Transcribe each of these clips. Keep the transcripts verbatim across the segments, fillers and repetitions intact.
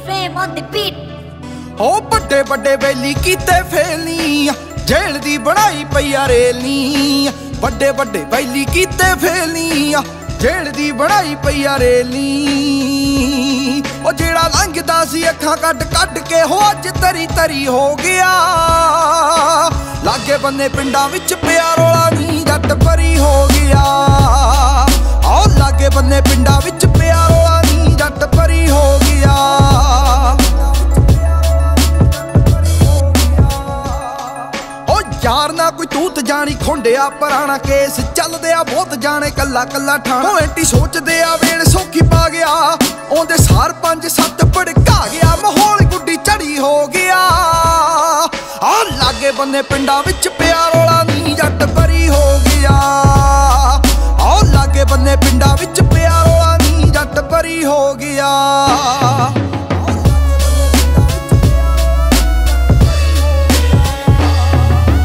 Fame on the beat. हो बड़े बड़े वैली कीते फेलनी जेल दी बनाई पईया रेलनी बड़े बड़े वैली कीते फेलनी जेल दी बनाई पईया रेलनी ओ जेड़ा लंघदा सी अखां कट कट के हो अज तरी तरी हो गया लागे बन्ने पिंडां विच पिया रोला नी जट परी हो गया ओ लागे बन्ने पिंडां विच पिया रोला नी जट परी हो गया यार ना कोई तूत जानी खोंडिया पुराना केस चलदे आ बहुत जाने कला कला ठाणा एंटी सोचदे आ वेण सौखी पा गया ओंदे सार पंज सत्त भड़का गया माहौल गुड्डी चढ़ी हो गया आ लागे बन्ने पिंडां विच पिया रोला नी जट परी हो गया आ लागे बन्ने पिंडां विच पिया रोला नी जट परी हो गया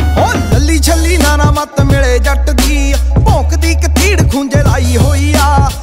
छली नाना मत मिले जट दी भौंकदी कतीड़ खूंजे लाई होई आ